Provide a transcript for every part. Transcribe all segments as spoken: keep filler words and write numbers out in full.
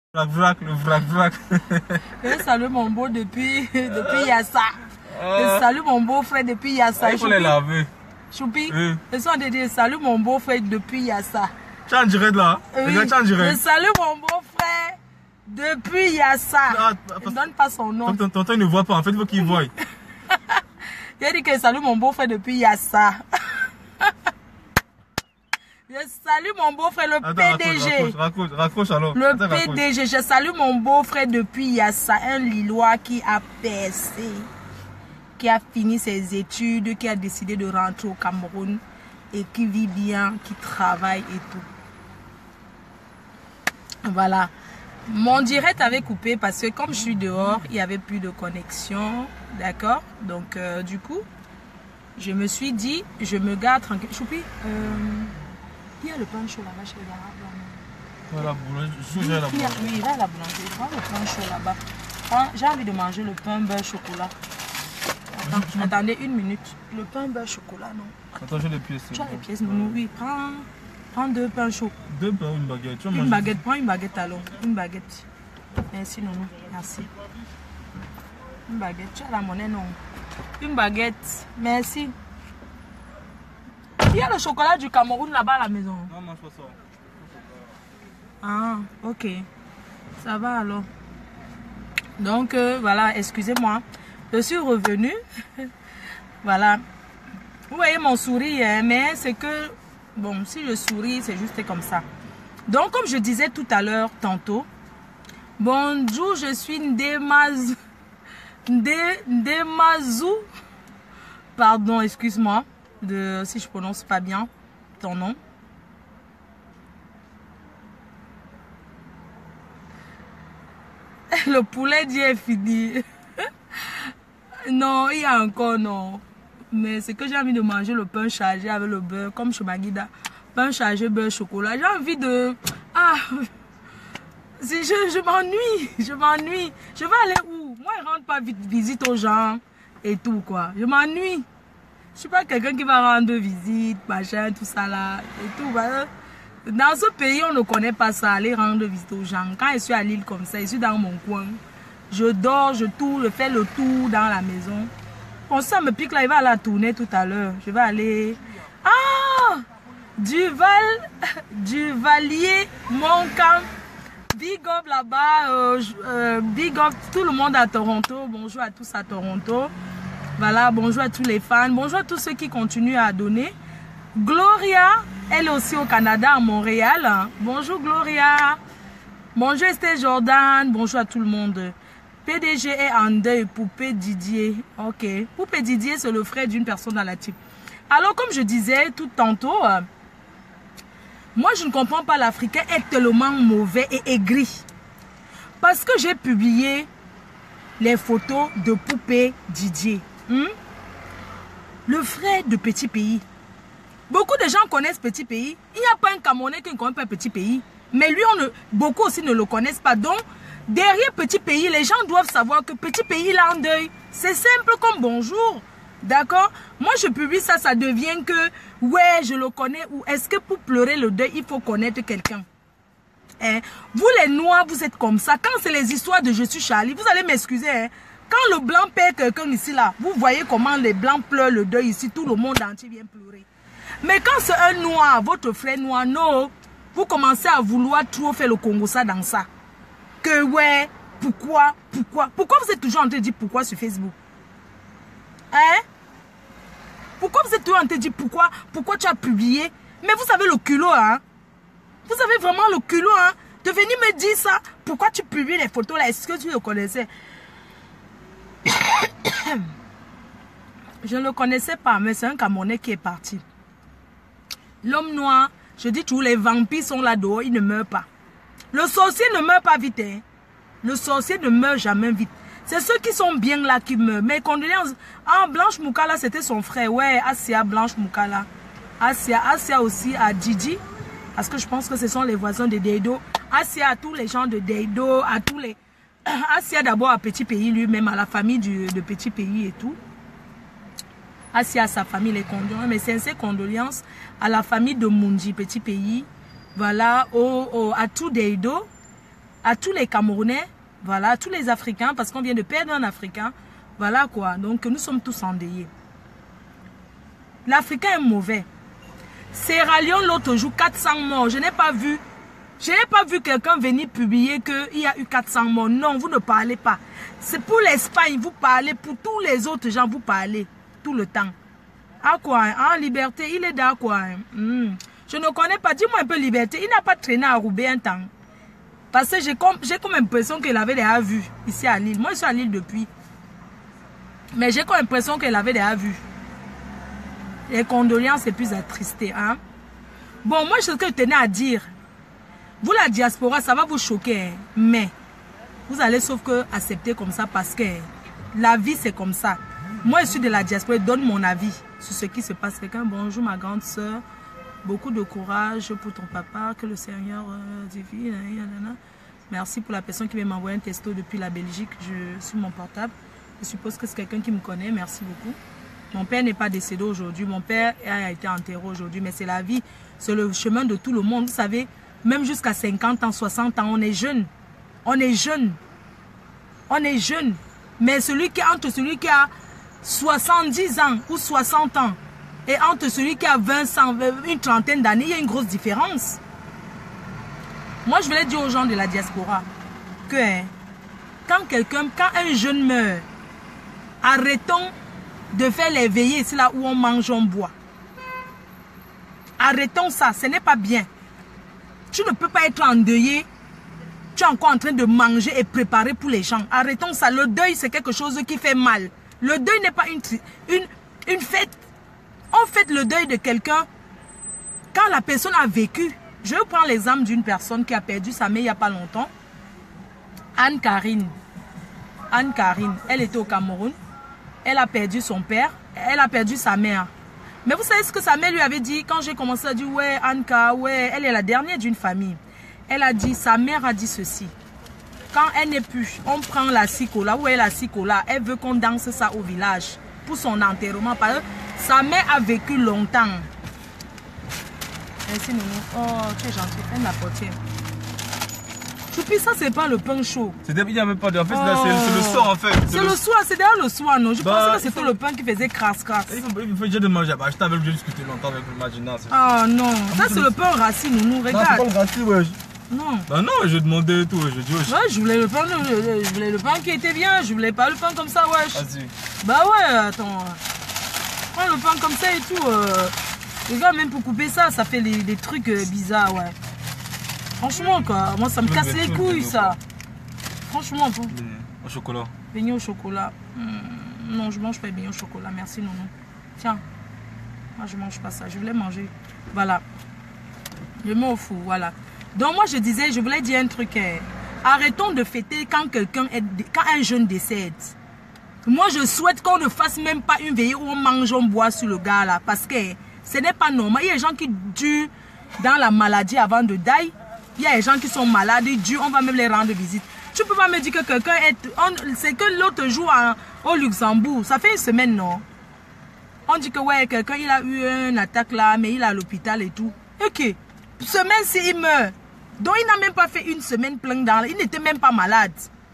Vrac, vrac, le vrac, vrac. Je salue mon beau depuis, depuis Yassa. Je salue mon beau-frère depuis Yassa. Il faut les laver. Choupi, oui. Je suis en train de dire salut mon beau-frère depuis Yassa. Tu es en direct là? Oui. Tu es en direct. Je salue mon beau-frère depuis Yassa. Ah, ne donne pas son nom. Ton tonton ne voit pas, en fait, il faut qu'il voie. Il a dit que je salue mon beau-frère depuis Yassa. Je salue mon beau-frère, le Attends, P D G. Raccroche, raccroche, raccroche alors. Le Attends, P D G. Je salue mon beau-frère depuis Yassa, un Lillois qui a percé, qui a fini ses études, qui a décidé de rentrer au Cameroun et qui vit bien, qui travaille et tout. Voilà. Mon direct avait coupé parce que comme je suis dehors, il n'y avait plus de connexion. D'accord? Donc, euh, du coup, je me suis dit, je me garde tranquille. Choupi, euh, il y a le pain chaud là-bas chez les Arabes. La boulangerie. Oui, il va à la boulangerie. Prends le pain chaud là-bas. J'ai envie de manger le pain beurre chocolat. Attends, attendez une minute. Le pain beurre chocolat, non? Attends, j'ai les pièces. Tu as les pièces, non? Oui, prends, prends deux pains chauds. Deux pains ou une baguette? Tu une baguette, prends une baguette alors. Une baguette. Merci, non, merci. Une baguette, tu as la monnaie, non? Une baguette, merci. Il y a le chocolat du Cameroun là-bas à la maison. Non, mange pas ça. Ah, ok. Ça va alors. Donc, euh, voilà, excusez-moi. Je suis revenue. Voilà. Vous voyez mon sourire, hein, mais c'est que, bon, si je souris, c'est juste comme ça. Donc, comme je disais tout à l'heure, tantôt, bonjour, je suis Ndemazou. Ndemazou. Pardon, excuse-moi de si je prononce pas bien ton nom. Le poulet dit est fini. Non, il y a encore non. Mais c'est que j'ai envie de manger le pain chargé avec le beurre, comme chez Magida. Pain chargé, beurre, chocolat. J'ai envie de... Ah, je, je m'ennuie, je m'ennuie. Je vais aller où? Moi, je rentre pas vite visite aux gens et tout, quoi. Je m'ennuie. Je suis pas quelqu'un qui va rendre visite, machin, tout ça là, et tout. Voilà. Dans ce pays, on ne connaît pas ça, aller rendre visite aux gens. Quand je suis à Lille comme ça, je suis dans mon coin. Je dors, je tourne, je fais le tour dans la maison. Bon, ça me pique là, il va aller à tourner tout à l'heure. Je vais aller... Ah! Duval, Duvalier, mon camp. Big up là-bas, euh, euh, big up tout le monde à Toronto. Bonjour à tous à Toronto. Voilà, bonjour à tous les fans. Bonjour à tous ceux qui continuent à donner. Gloria, elle est aussi au Canada, à Montréal. Bonjour Gloria. Bonjour Esther Jordan. Bonjour à tout le monde. P D G est en deuil. Poupée Didier. Ok. Poupée Didier, c'est le frère d'une personne dans la team. Alors, comme je disais tout tantôt, euh, moi, je ne comprends pas l'Africain est tellement mauvais et aigri. Parce que j'ai publié les photos de Poupée Didier. Hmm? Le frère de Petit Pays. Beaucoup de gens connaissent Petit Pays. Il n'y a pas un Camerounais qui ne connaît pas Petit Pays. Mais lui, on ne, beaucoup aussi ne le connaissent pas. Donc, derrière Petit Pays, les gens doivent savoir que Petit Pays est en deuil. C'est simple comme bonjour. D'accord? Moi, je publie ça, ça devient que, ouais, je le connais. Ou est-ce que pour pleurer le deuil, il faut connaître quelqu'un? Hein? Vous, les Noirs, vous êtes comme ça. Quand c'est les histoires de Je suis Charlie, vous allez m'excuser. Hein? Quand le blanc perd quelqu'un ici, là, vous voyez comment les blancs pleurent le deuil ici. Tout le monde entier vient pleurer. Mais quand c'est un Noir, votre frère Noir, non, vous commencez à vouloir trop faire le Congo ça dans ça. Que, ouais, pourquoi, pourquoi, pourquoi vous êtes toujours en train de dire pourquoi sur Facebook? Hein? Pourquoi vous êtes toujours en train de dire pourquoi, pourquoi tu as publié? Mais vous avez le culot, hein? Vous avez vraiment le culot, hein? De venir me dire ça. Pourquoi tu publies les photos là? Est-ce que tu le connaissais? Je ne le connaissais pas, mais c'est un Camerounais qui est parti. L'homme noir, je dis toujours, les vampires sont là dehors, ils ne meurent pas. Le sorcier ne meurt pas vite, hein? Le sorcier ne meurt jamais vite. C'est ceux qui sont bien là qui meurent. Mais condoléances. Ah, Blanche Moukala, c'était son frère. Ouais, Asia, Blanche Moukala. Asia, Asia aussi à Didi. Parce que je pense que ce sont les voisins de Deido. Asia à tous les gens de Deido, à tous les... Asia d'abord à Petit Pays lui-même, à la famille du, de Petit Pays et tout. Asia à sa famille, les condoléances. Mais sincères condoléances à la famille de Mundi, Petit Pays. Voilà, au, au, à tout Deido. à tous les Camerounais, voilà, à tous les Africains, parce qu'on vient de perdre un Africain. Voilà quoi, donc nous sommes tous endeuillés. L'Africain est mauvais. Sierra Leone, l'autre jour, quatre cents morts. Je n'ai pas vu, je n'ai pas vu quelqu'un venir publier qu'il y a eu quatre cents morts. Non, vous ne parlez pas. C'est pour l'Espagne, vous parlez. Pour tous les autres gens, vous parlez. Tout le temps. Ah quoi, ah Liberté, il est là quoi. Hmm. Je ne connais pas, dis-moi un peu Liberté. Il n'a pas traîné à Roubaix un temps. Parce que j'ai comme, j'ai comme l'impression qu'il avait déjà vu ici à Lille. Moi, je suis à Lille depuis. Mais j'ai comme l'impression qu'elle avait déjà vu. Les condoléances et plus attristé. Hein? Bon, moi, ce que je tenais à dire, vous, la diaspora, ça va vous choquer. Hein? Mais, vous allez sauf que accepter comme ça parce que la vie, c'est comme ça. Moi, je suis de la diaspora, je donne mon avis sur ce qui se passe. Quelqu'un, bonjour, ma grande soeur. Beaucoup de courage pour ton papa. Que le Seigneur euh, divine. Merci pour la personne qui m'a envoyé un texto depuis la Belgique je, sur mon portable. Je suppose que c'est quelqu'un qui me connaît. Merci beaucoup. Mon père n'est pas décédé aujourd'hui. Mon père a été enterré aujourd'hui. Mais c'est la vie. C'est le chemin de tout le monde. Vous savez, même jusqu'à cinquante ans, soixante ans, on est jeune. On est jeune. On est jeune. Mais celui qui, entre celui qui a soixante-dix ans ou soixante ans et entre celui qui a vingt ans, une trentaine d'années, il y a une grosse différence. Moi, je voulais dire aux gens de la diaspora que hein, quand quelqu'un, quand un jeune meurt, arrêtons de faire les veillées, c'est là où on mange, on boit. Arrêtons ça, ce n'est pas bien. Tu ne peux pas être endeuillé, tu es encore en train de manger et préparer pour les gens. Arrêtons ça, le deuil c'est quelque chose qui fait mal. Le deuil n'est pas une, une, une fête. On fête le deuil de quelqu'un quand la personne a vécu. Je prends l'exemple d'une personne qui a perdu sa mère il n'y a pas longtemps. Anne-Karine. Anne-Karine, elle était au Cameroun. Elle a perdu son père. Elle a perdu sa mère. Mais vous savez ce que sa mère lui avait dit quand j'ai commencé à dire, ouais, Anka, ouais, elle est la dernière d'une famille. Elle a dit, sa mère a dit ceci. Quand elle n'est plus, on prend la cicola, où est la cicola? Elle veut qu'on danse ça au village pour son enterrement. Parce que sa mère a vécu longtemps. Merci, Nounou. Oh, tu es gentil. Ferme la portière. Choupi, ça, c'est pas le pain chaud. Il n'y a même pas de. En fait, oh. c'est le soir, en fait. C'est le... le soir, c'est d'ailleurs le soir, non? Je bah, pensais que c'était faut... le pain qui faisait crasse-crasse. Il faut, il faut déjà de manger. Bah, je t'avais déjà discuté longtemps avec le Magina. Ah non, ça, c'est le pain racine, Nounou. Regarde. Non, c'est pas le racine, ouais. Non. Bah non, je demandais et tout, je dis wesh. Ouais, je voulais le pain, je, je voulais le pain qui était bien, je voulais pas le pain comme ça, wesh. Vas-y. Bah ouais, attends. Prends le pain comme ça et tout. Euh, regarde, même pour couper ça, ça fait des, des trucs euh, bizarres, ouais. Franchement, quoi, moi ça me casse les couilles, ça. Franchement, pour... Au chocolat. Beignet au chocolat. Mmh, non, je mange pas les beignets au chocolat, merci, non, non. Tiens, moi je mange pas ça, je voulais manger. Voilà. Je mets au four, voilà. Donc moi je disais, je voulais dire un truc. Eh. Arrêtons de fêter quand quelqu'un est, quand un jeune décède. Moi je souhaite qu'on ne fasse même pas une veillée où on mange, on boit sur le gars là. Parce que ce n'est pas normal. Il y a des gens qui durent dans la maladie avant de die. Il y a des gens qui sont malades, ils durent, on va même les rendre visite. Tu peux pas me dire que quelqu'un est... C'est que l'autre jour en, au Luxembourg, ça fait une semaine non. On dit que ouais, quelqu'un il a eu une attaque là, mais il est à l'hôpital et tout. Ok, semaine-ci il meurt. Donc il n'a même pas fait une semaine pleine dans... Il n'était même pas malade.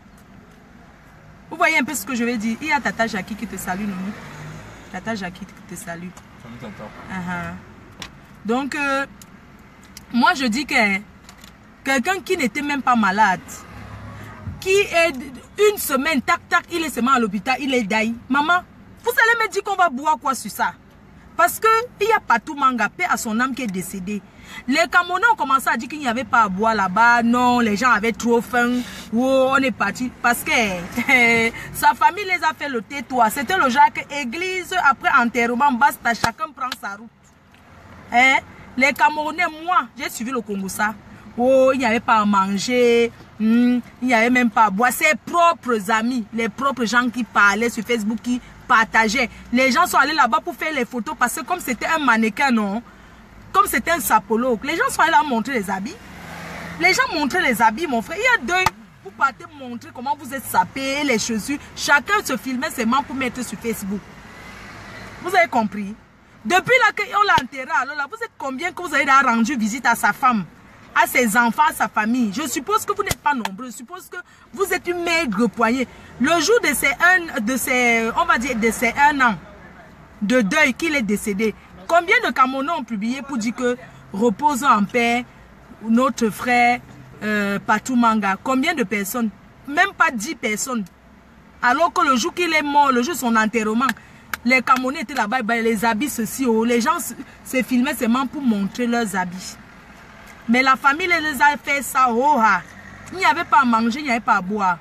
Vous voyez un peu ce que je vais dire. Il y a Tata Jackie qui te salue, Nounou. Tata Jackie qui te salue. Salut Tata. Uh-huh. Donc, euh, moi je dis que quelqu'un qui n'était même pas malade, qui est une semaine, tac, tac, il est seulement à l'hôpital, il est daï. Maman, vous allez me dire qu'on va boire quoi sur ça? Parce que il y a Patou Manga, paix à son âme qui est décédé. Les Camerounais ont commencé à dire qu'il n'y avait pas à boire là-bas. Non, les gens avaient trop faim. Oh, on est parti. Parce que sa famille les a fait le tais-toi. C'était le genre que église, après enterrement, basta, chacun prend sa route. Hein? Les Camerounais, moi, j'ai suivi le Congo ça. Oh, il n'y avait pas à manger. Hmm, il n'y avait même pas à boire. Ses propres amis, les propres gens qui parlaient sur Facebook, qui partageaient. Les gens sont allés là-bas pour faire les photos parce que comme c'était un mannequin, non? Comme c'était un sapologue, les gens sont allés là montrer les habits. Les gens montraient les habits, mon frère. Il y a deux. Vous partez montrer comment vous êtes sapé, les chaussures. Chacun se filmait seulement pour mettre sur Facebook. Vous avez compris? Depuis là qu'on l'a enterré, alors là, vous êtes combien que vous avez rendu visite à sa femme? à ses enfants, à sa famille. Je suppose que vous n'êtes pas nombreux. Je suppose que vous êtes une maigre poignée. Le jour de ces un, de ces, on va dire, de ces un an de deuil qu'il est décédé, combien de Camerounais ont publié pour dire que reposons en paix, notre frère euh, Patou Manga? Combien de personnes? Même pas dix personnes. Alors que le jour qu'il est mort, le jour de son enterrement, les Camerounais étaient là-bas, les habits ceci, oh, les gens se, se filmaient seulement pour montrer leurs habits. Mais la famille les a fait ça, oh, ah. Il n'y avait pas à manger, il n'y avait pas à boire.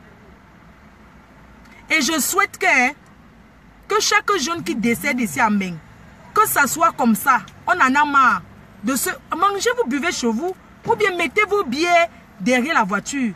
Et je souhaite que, hein, que chaque jeune qui décède ici à Mbeng, que ça soit comme ça. On en a marre de se... Mangez, vous buvez chez vous, ou bien mettez vos billets derrière la voiture.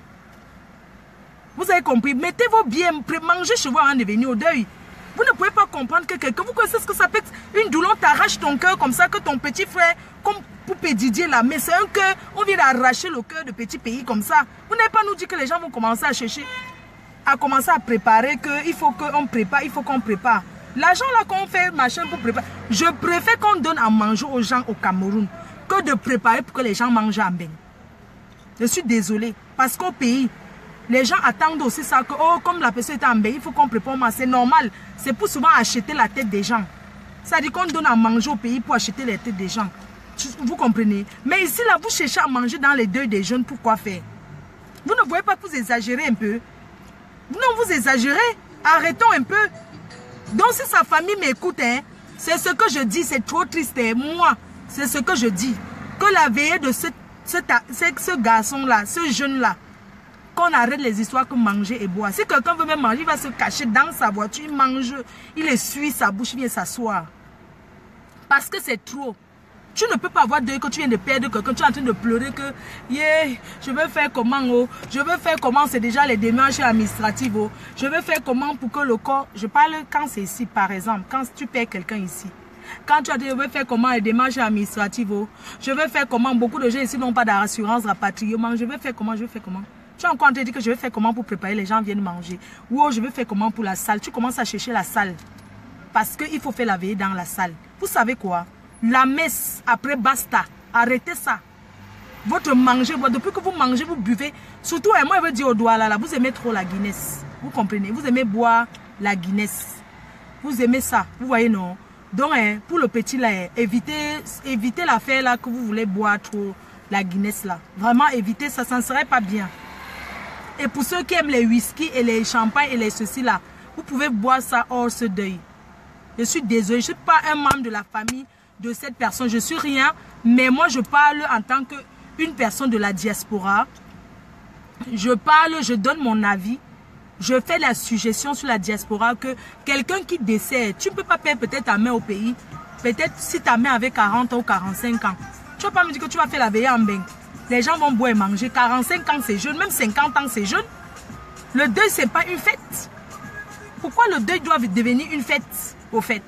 Vous avez compris? Mettez vos billets, mangez chez vous avant de venir au deuil. Vous ne pouvez pas comprendre que quelqu'un, vous connaissez ce que ça fait, une douleur t'arrache ton cœur comme ça, que ton petit frère, comme Poupée Didier là, mais c'est un cœur, on vient d'arracher le cœur de petit pays comme ça. Vous n'avez pas nous dit que les gens vont commencer à chercher, à commencer à préparer, qu'il faut qu'on prépare, il faut qu'on prépare. L'argent là qu'on fait, machin pour préparer, je préfère qu'on donne à manger aux gens au Cameroun, que de préparer pour que les gens mangent en Mbeng. Je suis désolée, parce qu'au pays, les gens attendent aussi ça, que oh, comme la personne est en Mbeng, il faut qu'on prépare, c'est normal. C'est pour souvent acheter la tête des gens. Ça dit qu'on donne à manger au pays pour acheter les têtes des gens. Vous comprenez? Mais ici, là, vous cherchez à manger dans les deuils des jeunes, pourquoi faire? Vous ne voyez pas que vous exagérez un peu? Non, vous exagérez. Arrêtons un peu. Donc, si sa famille m'écoute, hein, c'est ce que je dis, c'est trop triste. Hein. Moi, c'est ce que je dis. Que la veillée de ce, ce, ce garçon-là, ce jeune-là, qu'on arrête les histoires que manger et boire. Si quelqu'un veut même manger, il va se cacher dans sa voiture, il mange, il essuie sa bouche, il vient s'asseoir. Parce que c'est trop. Tu ne peux pas avoir deuil que tu viens de perdre quelqu'un, tu es en train de pleurer que yeah, je veux faire comment, oh, je veux faire comment, c'est déjà les démarches administratives, oh, je veux faire comment pour que le corps, je parle quand c'est ici par exemple, quand tu perds quelqu'un ici, quand tu as dit je veux faire comment les démarches administratives, oh, je veux faire comment, beaucoup de gens ici n'ont pas d'assurance rapatriement, je veux faire comment, je veux faire comment. Tu es encore en train de dire que je vais faire comment pour préparer les gens viennent manger. Ou oh, je vais faire comment pour la salle. Tu commences à chercher la salle. Parce qu'il faut faire la veillée dans la salle. Vous savez quoi? La messe, après basta. Arrêtez ça. Votre manger, depuis que vous mangez, vous buvez. Surtout, moi je veux dire au doigt là, là, vous aimez trop la Guinness. Vous comprenez? Vous aimez boire la Guinness. Vous aimez ça. Vous voyez, non? Donc, hein, pour le petit là, hein, évitez, évitez l'affaire là que vous voulez boire trop la Guinness là. Vraiment, évitez ça, ça ne serait pas bien. Et pour ceux qui aiment les whisky et les champagnes et les ceci là, vous pouvez boire ça hors ce deuil. Je suis désolée, je ne suis pas un membre de la famille de cette personne, je ne suis rien, mais moi je parle en tant qu'une personne de la diaspora. Je parle, je donne mon avis, je fais la suggestion sur la diaspora que quelqu'un qui décède, tu ne peux pas perdre peut-être ta mère au pays, peut-être si ta mère avait quarante ans ou quarante-cinq ans, tu ne vas pas me dire que tu vas faire la veillée en Mbeng. Les gens vont boire et manger. quarante-cinq ans, c'est jeune. Même cinquante ans, c'est jeune. Le deuil, ce n'est pas une fête. Pourquoi le deuil doit devenir une fête, au fait?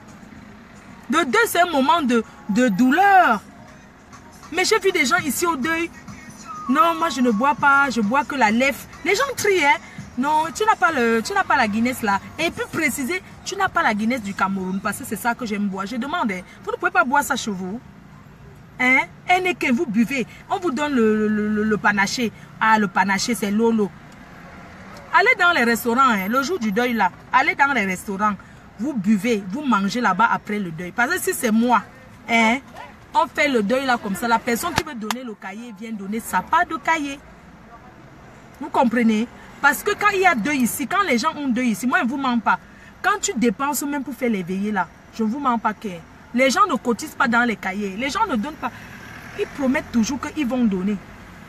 Le deuil, c'est un moment de, de douleur. Mais j'ai vu des gens ici au deuil. Non, moi, je ne bois pas. Je bois que la lèvre. Les gens crient, hein. Non, tu n'as pas, le, tu n'as pas la Guinness là. Et puis préciser, tu n'as pas la Guinness du Cameroun. Parce que c'est ça que j'aime boire. Je demande, hein, vous ne pouvez pas boire ça chez vous? Hein? Et que vous buvez, on vous donne le, le, le, le panaché. Ah, le panaché, c'est lolo. Allez dans les restaurants, hein, le jour du deuil là, allez dans les restaurants, vous buvez, vous mangez là-bas après le deuil. Parce que si c'est moi, hein, on fait le deuil là comme ça, la personne qui veut donner le cahier vient donner sa part de cahier. Vous comprenez? Parce que quand il y a deuil ici, quand les gens ont deuil ici, moi je ne vous mens pas. Quand tu dépenses même pour faire les veillées là, je ne vous mens pas que les gens ne cotisent pas dans les cahiers. Les gens ne donnent pas. Ils promettent toujours qu'ils vont donner.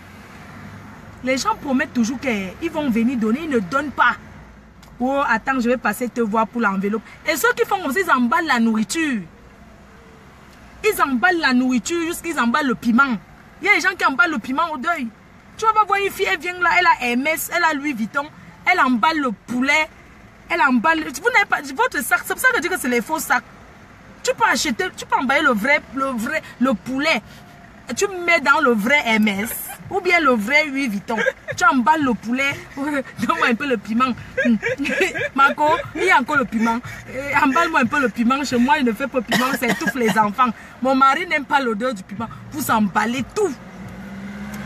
Les gens promettent toujours qu'ils vont venir donner. Ils ne donnent pas. Oh, attends, je vais passer te voir pour l'enveloppe. Et ceux qui font comme ça, ils emballent la nourriture. Ils emballent la nourriture jusqu'à ils emballent le piment. Il y a des gens qui emballent le piment au deuil. Tu vas pas voir une fille, elle vient là, elle a Hermès, elle a Louis Vuitton, elle emballe le poulet, elle emballe... Vous n'avez pas... Votre sac, c'est pour ça que je dis que c'est les faux sacs. Tu peux acheter, tu peux emballer le vrai, le vrai, le poulet. Tu mets dans le vrai Hermès ou bien le vrai Louis Vuitton. Tu emballes le poulet. Donne-moi un peu le piment. Marco, il y a encore le piment. Emballe-moi un peu le piment. Chez moi, il ne fait pas de piment, ça étouffe les enfants. Mon mari n'aime pas l'odeur du piment. Vous emballez tout.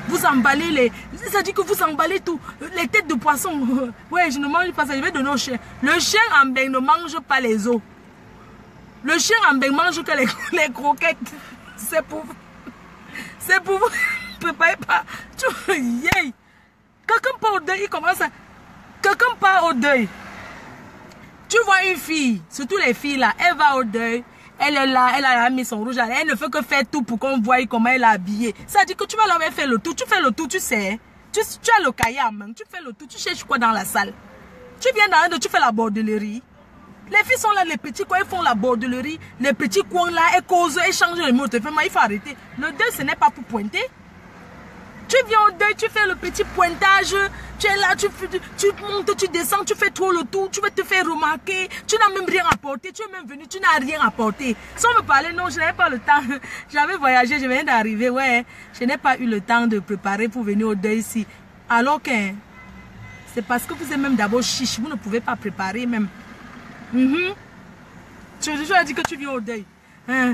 Vous emballez les... Ça dit que vous emballez tout. Les têtes de poisson. Ouais, je ne mange pas ça. Je vais donner au chien. Le chien en bain ne mange pas les os. Le chien en bain mange que les, les croquettes. C'est pour vous. C'est pour vous. Préparez pas. Yeah. Quelqu'un part au deuil, il commence à... Quelqu'un part au deuil. Tu vois une fille, surtout les filles là, elle va au deuil. Elle est là, elle a mis son rouge à lèvres. Elle ne fait que faire tout pour qu'on voie comment elle est habillée. Ça dit que tu vas leur faire le tour. Tu fais le tour, tu sais. Tu, tu as le cahier en main. Tu fais le tour. Tu cherches quoi dans la salle? Tu viens dans un, tu fais la bordellerie. Les filles sont là, les petits coins, elles font la bordellerie. Les petits coins là, elles causent, elles changent les mots. Il faut arrêter. Le deuil, ce n'est pas pour pointer. Tu viens au deuil, tu fais le petit pointage, tu es là, tu, tu montes, tu descends, tu fais trop le tour, tu veux te faire remarquer, tu n'as même rien apporté, tu es même venu, tu n'as rien apporté. Sans me parler, non, je n'avais pas le temps, j'avais voyagé, je viens d'arriver, ouais, je n'ai pas eu le temps de préparer pour venir au deuil ici. Alors que c'est parce que vous êtes même d'abord chiche, vous ne pouvez pas préparer même. Mm-hmm. Tu as dit que tu viens au deuil. Hein?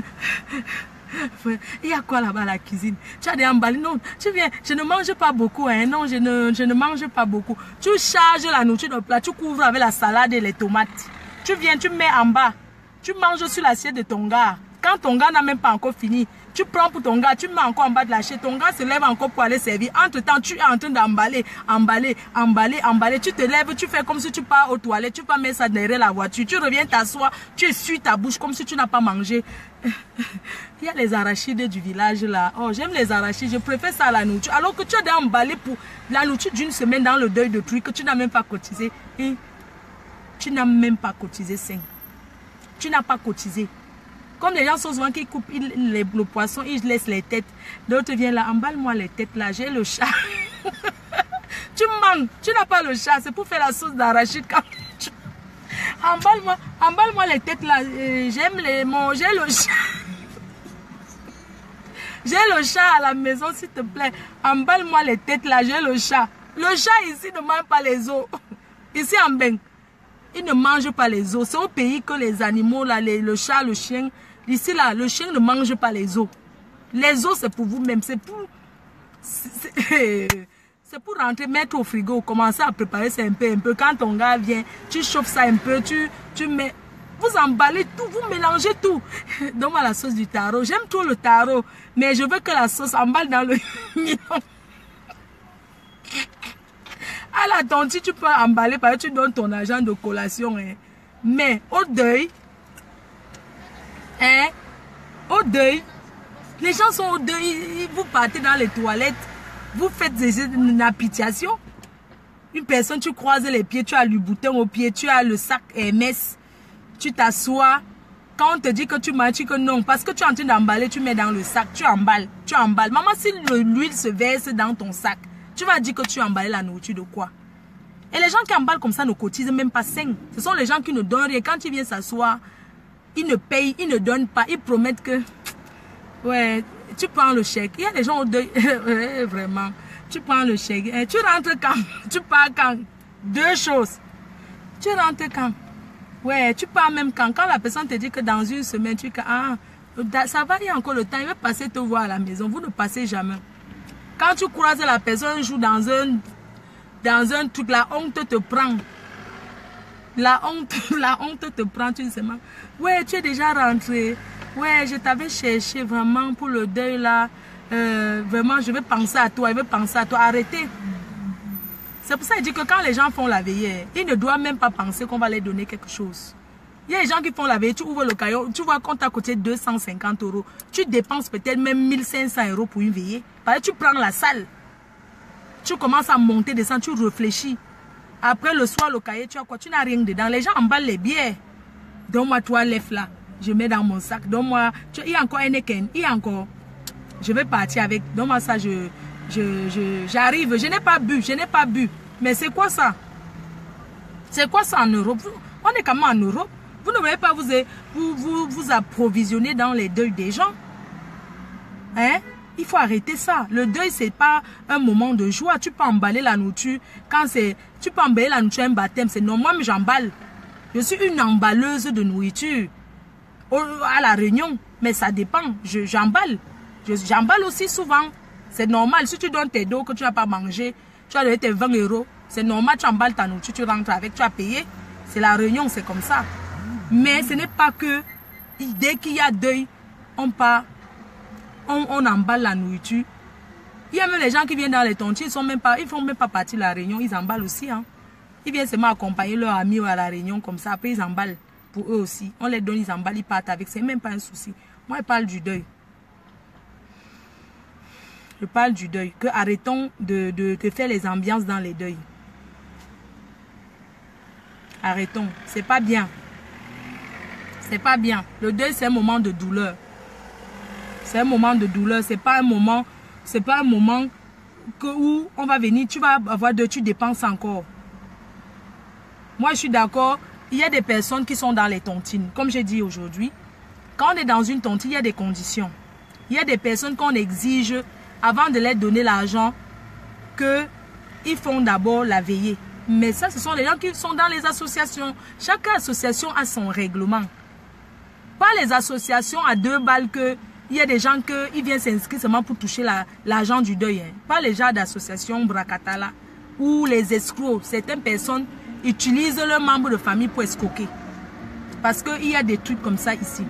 Il y a quoi là-bas à la cuisine? Tu as des emballés? Non, tu viens, je ne mange pas beaucoup, hein. Non, je ne, je ne mange pas beaucoup. Tu charges la nourriture de plat, tu couvres avec la salade et les tomates. Tu viens, tu mets en bas, tu manges sur l'assiette de ton gars. Quand ton gars n'a même pas encore fini, tu prends pour ton gars, tu mets encore en bas de l'assiette, ton gars se lève encore pour aller servir. Entre temps, tu es en train d'emballer, emballer, emballer, emballer. Tu te lèves, tu fais comme si tu pars aux toilettes, tu vas mettre ça derrière la voiture. Tu reviens t'asseoir, tu essuies ta bouche comme si tu n'as pas mangé. Il y a les arachides du village là. Oh, j'aime les arachides, je préfère ça à la nourriture. Alors que tu as emballé pour la nourriture d'une semaine dans le deuil de trucs que tu n'as même pas cotisé. Et tu n'as même pas cotisé cinq. Tu n'as pas cotisé. Comme les gens sont souvent qui coupent ils, les, le poisson, ils laissent les têtes. D'autres viennent là, emballe-moi les têtes là, j'ai le chat. Tu manques, tu n'as pas le chat, c'est pour faire la sauce d'arachide. Tu... Emballe-moi, emballe-moi les têtes là, euh, j'aime les manger le chat. J'ai le chat à la maison, s'il te plaît. Emballe-moi les têtes là, j'ai le chat. Le chat ici ne mange pas les os. Ici en Beng, il ne mange pas les os. C'est au pays que les animaux là, les, le chat, le chien. Ici là, le chien ne mange pas les os. Les os c'est pour vous-même, c'est pour... C'est pour rentrer, mettre au frigo, commencer à préparer ça un peu, un peu. Quand ton gars vient, tu chauffes ça un peu, tu, tu mets... Vous emballez tout, vous mélangez tout. Donne-moi la sauce du taro. J'aime trop le taro, mais je veux que la sauce emballe dans le mignon. À la tontine, tu peux emballer parce que tu donnes ton argent de collation. Hein. Mais au deuil, hein, au deuil, les gens sont au deuil, vous partez dans les toilettes, vous faites des napitiations. Une personne, tu croises les pieds, tu as le bouton au pied, tu as le sac Hermès. Tu t'assois, quand on te dit que tu manges, tu dis que non, parce que tu es en train d'emballer, tu mets dans le sac, tu emballes, tu emballes. Maman, si l'huile se verse dans ton sac, tu vas dire que tu as emballé la nourriture de quoi? Et les gens qui emballent comme ça ne cotisent même pas cinq. Ce sont les gens qui ne donnent rien. Quand tu viens s'asseoir, ils ne payent, ils ne donnent pas, ils promettent que, ouais, tu prends le chèque. Il y a des gens au deuil, vraiment, tu prends le chèque. Et tu rentres quand? Tu pars quand? Deux choses. Tu rentres quand? Ouais, tu pars même quand, quand la personne te dit que dans une semaine, tu dis ah, ça va, il y a encore le temps, il va passer te voir à la maison. Vous ne passez jamais. Quand tu croises la personne, joue dans un, dans un truc, la honte te prend. La honte, la honte te prend, tu sais, ouais, tu es déjà rentré. Ouais, je t'avais cherché vraiment pour le deuil là. Euh, vraiment, je vais penser à toi, je vais penser à toi. Arrêtez. C'est pour ça qu'il dit que quand les gens font la veillée, ils ne doivent même pas penser qu'on va leur donner quelque chose. Il y a des gens qui font la veillée, tu ouvres le caillot, tu vois qu'on t'a coûté deux cent cinquante euros. Tu dépenses peut-être même mille cinq cents euros pour une veillée. Parce que tu prends la salle. Tu commences à monter, descendre, tu réfléchis. Après le soir, le cahier, tu as quoi? Tu n'as rien dedans. Les gens emballent les bières. Donne-moi toi l'œuf là. Je mets dans mon sac. Donne-moi. Il y a encore un éken. Il y a encore. Je vais partir avec. Donne-moi ça, je... Je, je, j'arrive, je n'ai pas bu, je n'ai pas bu. Mais c'est quoi ça? C'est quoi ça en Europe? On est quand même en Europe. Vous ne voulez pas vous, vous, vous, vous approvisionner dans les deuils des gens? Hein? Il faut arrêter ça. Le deuil, c'est pas un moment de joie. Tu peux emballer la nourriture. Quand c'est, tu peux emballer la nourriture à un baptême. C'est non, moi, mais j'emballe. Je suis une emballeuse de nourriture. Au, à la réunion. Mais ça dépend. Je, j'emballe. Je, j'emballe aussi souvent. C'est normal. Si tu donnes tes dos que tu n'as pas mangé, tu as donné tes vingt euros. C'est normal, tu emballes ta nourriture, tu rentres avec, tu as payé. C'est la réunion, c'est comme ça. Mais ce n'est pas que dès qu'il y a deuil, on part, on, on emballe la nourriture. Il y a même les gens qui viennent dans les tontines, ils sont même pas, ils font même pas partie de la réunion, ils emballent aussi. Hein. Ils viennent seulement accompagner leurs amis à la réunion comme ça, après ils emballent pour eux aussi. On les donne, ils emballent, ils partent avec, c'est même pas un souci. Moi, je parle du deuil. Je parle du deuil. Que arrêtons de, de, de faire les ambiances dans les deuils. Arrêtons. C'est pas bien. C'est pas bien. Le deuil, c'est un moment de douleur. C'est un moment de douleur. C'est pas un moment, c'est pas un moment que, où on va venir, tu vas avoir de, tu dépenses encore. Moi, je suis d'accord. Il y a des personnes qui sont dans les tontines. Comme j'ai dit aujourd'hui, quand on est dans une tontine, il y a des conditions. Il y a des personnes qu'on exige, avant de leur donner l'argent, qu'ils font d'abord la veillée. Mais ça, ce sont les gens qui sont dans les associations. Chaque association a son règlement. Pas les associations à deux balles que il y a des gens qui viennent s'inscrire seulement pour toucher l'argent la, du deuil. Hein. Pas les gens d'associations Bracatala ou les escrocs. Certaines personnes utilisent leurs membres de famille pour escroquer. Parce qu'il y a des trucs comme ça ici.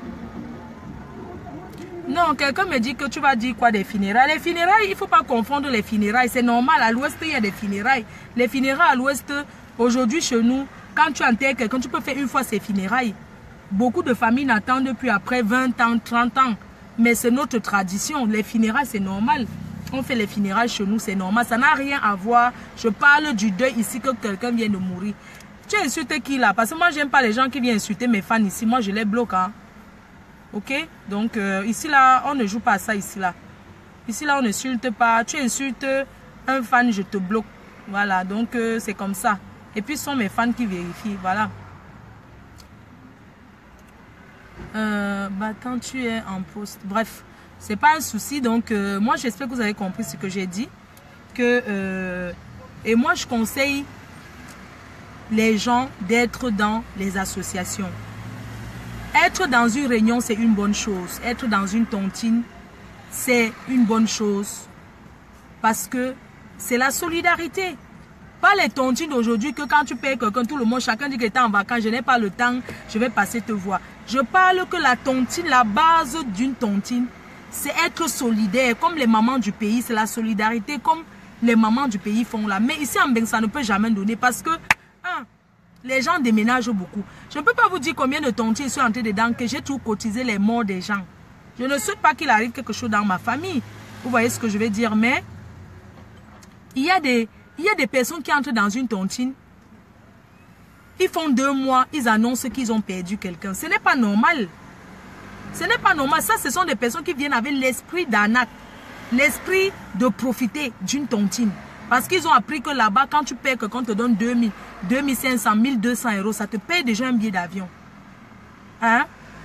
Non, quelqu'un me dit que tu vas dire quoi des funérailles. Les funérailles, il ne faut pas confondre les funérailles. C'est normal, à l'ouest, il y a des funérailles. Les funérailles à l'ouest, aujourd'hui chez nous, quand tu enterres quelqu'un, tu peux faire une fois ces funérailles. Beaucoup de familles n'attendent plus après vingt ans, trente ans. Mais c'est notre tradition. Les funérailles, c'est normal. On fait les funérailles chez nous, c'est normal. Ça n'a rien à voir. Je parle du deuil ici que quelqu'un vient de mourir. Tu insultes qui là? Parce que moi, j'aime pas les gens qui viennent insulter mes fans ici. Moi, je les bloque. Hein. Ok? Donc, euh, ici là, on ne joue pas à ça ici là. Ici là, on n'insulte pas. Tu insultes un fan, je te bloque. Voilà, donc euh, c'est comme ça. Et puis, ce sont mes fans qui vérifient. Voilà. Euh, bah, quand tu es en poste, bref, c'est pas un souci. Donc, euh, moi, j'espère que vous avez compris ce que j'ai dit. Que, euh, et moi, je conseille les gens d'être dans les associations. Être dans une réunion, c'est une bonne chose. Être dans une tontine, c'est une bonne chose. Parce que c'est la solidarité. Pas les tontines d'aujourd'hui que quand tu payes quelqu'un, tout le monde, chacun dit que tu es en vacances, je n'ai pas le temps, je vais passer te voir. Je parle que la tontine, la base d'une tontine, c'est être solidaire. Comme les mamans du pays, c'est la solidarité comme les mamans du pays font là. Mais ici en Beng, ça ne peut jamais donner parce que, un, les gens déménagent beaucoup. Je ne peux pas vous dire combien de tontines sont entrées dedans, que j'ai tout cotisé les morts des gens. Je ne souhaite pas qu'il arrive quelque chose dans ma famille. Vous voyez ce que je veux dire, mais il y a des, il y a des personnes qui entrent dans une tontine. Ils font deux mois, ils annoncent qu'ils ont perdu quelqu'un. Ce n'est pas normal. Ce n'est pas normal. Ça, ce sont des personnes qui viennent avec l'esprit d'arnaque. L'esprit de profiter d'une tontine. Parce qu'ils ont appris que là-bas, quand tu payes quelqu'un te donne deux mille, deux mille cinq cents, mille deux cents euros, ça te paye déjà un billet d'avion. Hein?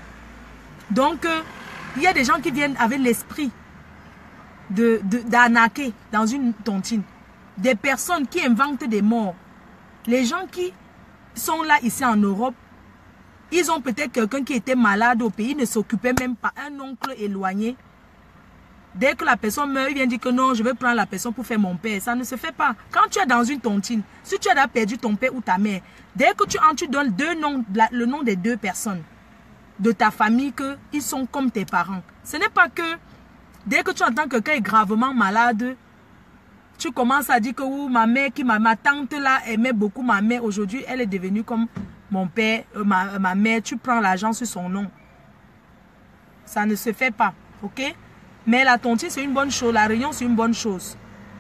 Donc, euh, il y a des gens qui viennent avec l'esprit de, de, d'arnaquer dans une tontine. Des personnes qui inventent des morts. Les gens qui sont là ici en Europe, ils ont peut-être quelqu'un qui était malade au pays, ne s'occupait même pas, un oncle éloigné. Dès que la personne meurt, il vient dire que non, je vais prendre la personne pour faire mon père. Ça ne se fait pas. Quand tu es dans une tontine, si tu as perdu ton père ou ta mère, dès que tu entres, tu donnes deux noms, le nom des deux personnes de ta famille, qu'ils sont comme tes parents. Ce n'est pas que dès que tu entends que quelqu'un est gravement malade, tu commences à dire que oh, ma mère, qui, ma, ma tante là aimait beaucoup ma mère. Aujourd'hui, elle est devenue comme mon père, euh, ma, ma mère. Tu prends l'argent sur son nom. Ça ne se fait pas. Ok? Mais la tontine, c'est une bonne chose. La réunion, c'est une bonne chose.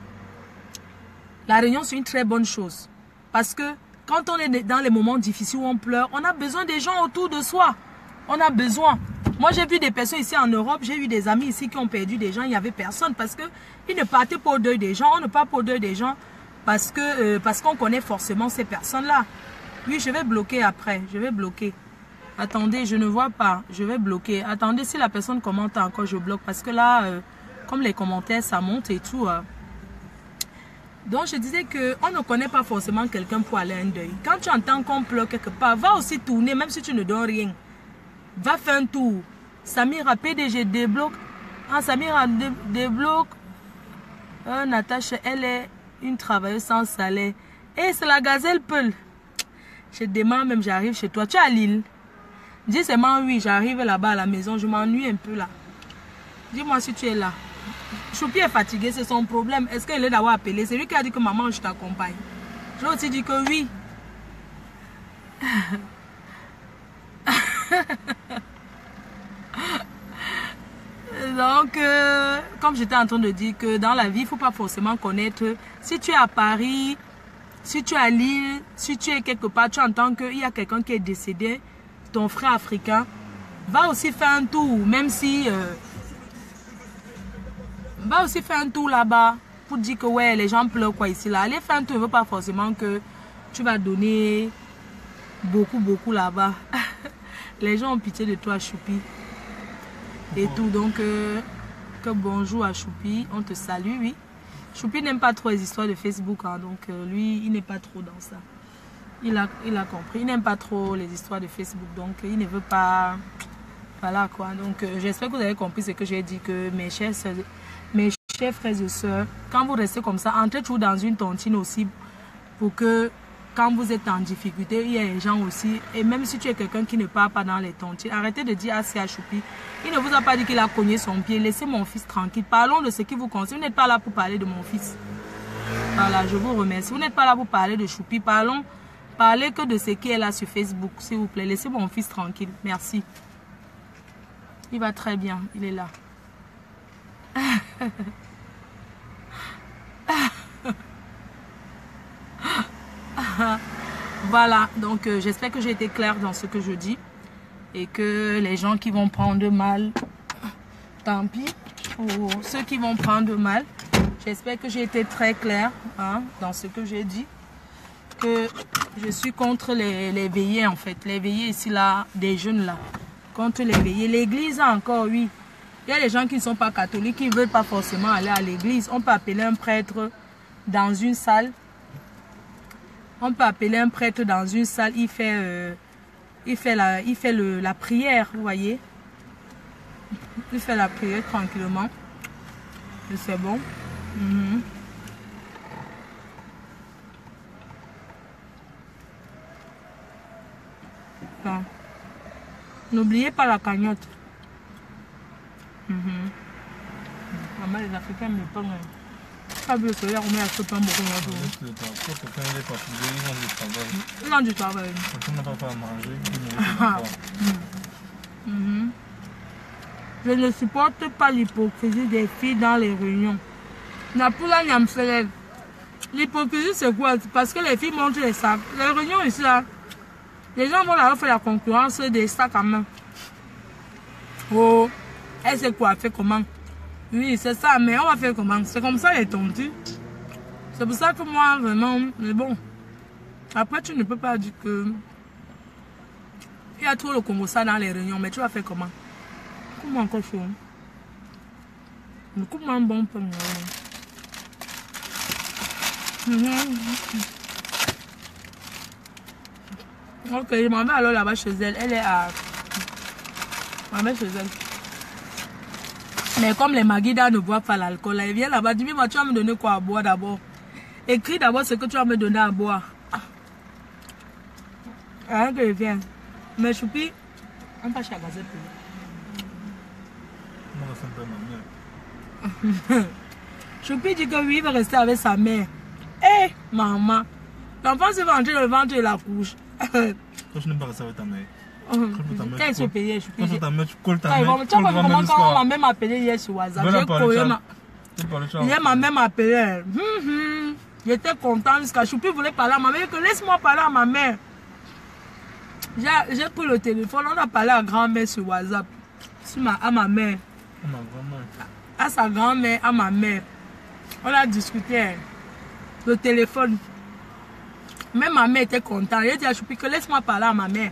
La réunion, c'est une très bonne chose. Parce que quand on est dans les moments difficiles où on pleure, on a besoin des gens autour de soi. On a besoin. Moi, j'ai vu des personnes ici en Europe. J'ai eu des amis ici qui ont perdu des gens. Il n'y avait personne parce qu'ils ne partaient pas au deuil des gens. On ne part pas au deuil des gens parce que euh, parce qu'on connaît forcément ces personnes-là. Oui, je vais bloquer après. Je vais bloquer. Attendez, je ne vois pas. Je vais bloquer. Attendez, si la personne commente encore, je bloque. Parce que là, euh, comme les commentaires, ça monte et tout. Euh. Donc, je disais qu'on ne connaît pas forcément quelqu'un pour aller à un deuil. Quand tu entends qu'on pleure quelque part, va aussi tourner, même si tu ne donnes rien. Va faire un tour. Samira, P D G, débloque. Ah, Samira, dé, débloque. Euh, Natacha, elle est une travailleuse sans salaire. Et c'est la gazelle Peul. Je demande même, j'arrive chez toi. Tu es à Lille? Dis seulement oui, j'arrive là-bas à la maison. Je m'ennuie un peu là. Dis-moi si tu es là. Choupi est fatigué, c'est son problème. Est-ce qu'il est d'avoir appelé? C'est lui qui a dit que maman, je t'accompagne. Je lui ai aussi dit que oui. Donc, euh, comme j'étais en train de dire que dans la vie, il ne faut pas forcément connaître. Si tu es à Paris, si tu es à Lille, si tu es quelque part, tu entends qu'il y a quelqu'un qui est décédé, ton frère africain, va aussi faire un tour, même si... Euh, va aussi faire un tour là-bas pour dire que ouais, les gens pleurent quoi ici là. Allez faire un tour, il ne veut pas forcément que tu vas donner beaucoup, beaucoup là-bas. Les gens ont pitié de toi, Choupi. Et tout, donc euh, que bonjour à Choupi, on te salue, oui. Choupi n'aime pas trop les histoires de Facebook, hein, donc euh, lui, il n'est pas trop dans ça. Il a, il a compris, il n'aime pas trop les histoires de Facebook, donc il ne veut pas... Voilà quoi, donc euh, j'espère que vous avez compris ce que j'ai dit, que mes chers, soeurs, mes chers frères et sœurs, quand vous restez comme ça, entrez toujours dans une tontine aussi, pour que quand vous êtes en difficulté, il y a des gens aussi, et même si tu es quelqu'un qui ne part pas dans les tontines, arrêtez de dire assez à Choupi. Il ne vous a pas dit qu'il a cogné son pied, laissez mon fils tranquille, parlons de ce qui vous concerne. Vous n'êtes pas là pour parler de mon fils. Voilà, je vous remercie. Vous n'êtes pas là pour parler de Choupi, parlons, parlez que de ce qui est là sur Facebook, s'il vous plaît, laissez mon fils tranquille, merci. Il va très bien, il est là. Voilà, donc euh, j'espère que j'ai été claire dans ce que je dis. Et que les gens qui vont prendre mal, tant pis. Pour ceux qui vont prendre mal, j'espère que j'ai été très claire hein, dans ce que j'ai dit. Que je suis contre les, les veillées en fait. Les veillées ici là, des jeunes là. Contre les veillées. L'église encore, oui. Il y a des gens qui ne sont pas catholiques, qui ne veulent pas forcément aller à l'église. On peut appeler un prêtre dans une salle. On peut appeler un prêtre dans une salle, il fait, euh, il fait, la, il fait le, la prière, vous voyez. Il fait la prière tranquillement. Et c'est bon. Mm-hmm. Bon. N'oubliez pas la cagnotte. Mm-hmm. Maman, les Africains me pongent. Pas vu le soleil, on met à ce pain beaucoup. Il a du travail. On n'a pas à manger. Mm-hmm. Je ne supporte pas l'hypocrisie des filles dans les réunions. L'hypocrisie c'est quoi? Parce que les filles montrent les sacs. Les réunions ici là, les gens vont leur faire la concurrence des sacs à main. Oh, elle sait quoi faire comment? Oui, c'est ça, mais on va faire comment? C'est comme ça les tontus. C'est pour ça que moi, vraiment, mais bon. Après, tu ne peux pas dire que... Il y a trop le Congo ça dans les réunions, mais tu vas faire comment? Comment encore faire? Coupe-moi un bon peu. Ok, je m'en vais alors là-bas chez elle. Elle est à... Je m'en vais chez elle. Mais comme les Magida ne boivent pas l'alcool, elle vient là-bas, dis moi tu vas me donner quoi à boire d'abord. Écris d'abord ce que tu vas me donner à boire. Ah, que je viens. Mais Choupi, on va chez la gazette. Choupi dit que oui, il va rester avec sa mère. Hé, hey, maman, l'enfant se va entrer dans le ventre de la couche. Toi, je n'aime pas rester avec ta mère. Quand ils se payaient, je suis ta mère, tu colles ta mère. mère. Tu vois comment quand on m'a même appelé hier sur WhatsApp. J'ai collé ma... Hier m'a même appelé. Hum, hum. J'étais content jusqu'à Choupi voulait parler à ma mère. Que laisse-moi parler à ma mère. J'ai pris le téléphone, on a parlé à grand-mère sur WhatsApp. Sur ma, à ma mère. À ma grand-mère. À sa grand-mère, à ma mère. On a discuté. Le téléphone. Même ma mère était contente. Elle a dit à Choupi que laisse-moi parler à ma mère.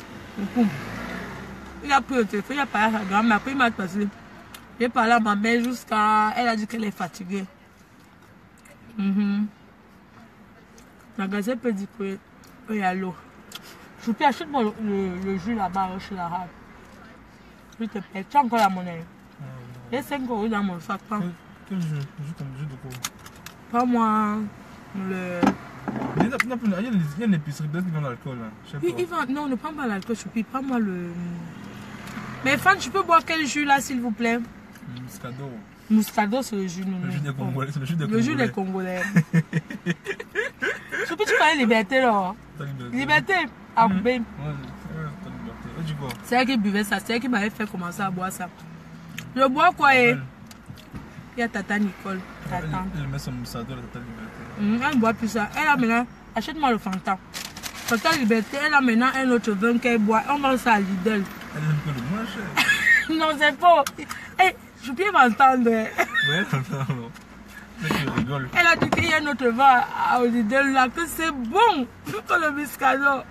Il a pris le téléphone, il a parlé à sa grand-mère, après il m'a passé. J'ai parlé à ma mère jusqu'à... Elle a dit qu'elle est fatiguée. Mm-hmm. La gazette peut dire qu'il y a l'eau. Je peux acheter le, le, le jus là-bas chez la rave. Je te paie. Tu as encore la monnaie. J'ai cinq euros dans mon sac. Quel jus? Jus comme jus de quoi? Pas moi. Le... Il y a il y a une épicerie peut-être qui vend l'alcool. Hein. Oui, il vend... Non, ne prends pas l'alcool, Choupi. Prends-moi le... Mais Fan, tu peux boire quel jus là, s'il vous plaît? Muscado. Muscado, c'est le jus. Non, le jus des Congolais. C'est le jus des Congolais. Le jus des Congolais. Choupi, tu connais Liberté là? Liberté. Liberté. Ah, mmh. Ben. Ouais, ouais, liberté. C'est elle qui buvait ça. C'est elle qui m'avait fait commencer à boire ça. Je bois quoi et... Il y a Tata Nicole. Tata. Elle, elle met son Muscado, la Tata Liberté. Mmh, elle ne boit plus ça. Elle a maintenant... Achète-moi le Fanta. Tata Liberté, elle a maintenant un autre vin qu'elle boit. On vend ça à Lidl. Elle aime que le moins cher. Non, c'est pas. Hey, je peux m'entendre. Ouais, non. Je rigole. Elle a dit qu'il y a un autre vin à Lidl là, que c'est bon. Plus que le Muscado.